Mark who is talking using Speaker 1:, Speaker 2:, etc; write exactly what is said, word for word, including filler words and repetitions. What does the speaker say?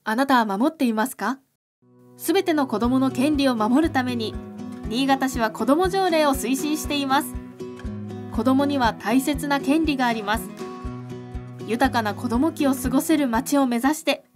Speaker 1: あなたは守っていますか？すべての子どもの権利を守るために、新潟市は子ども条例を推進しています。子どもには大切な権利があります。豊かな子ども期を過ごせる街を目指して、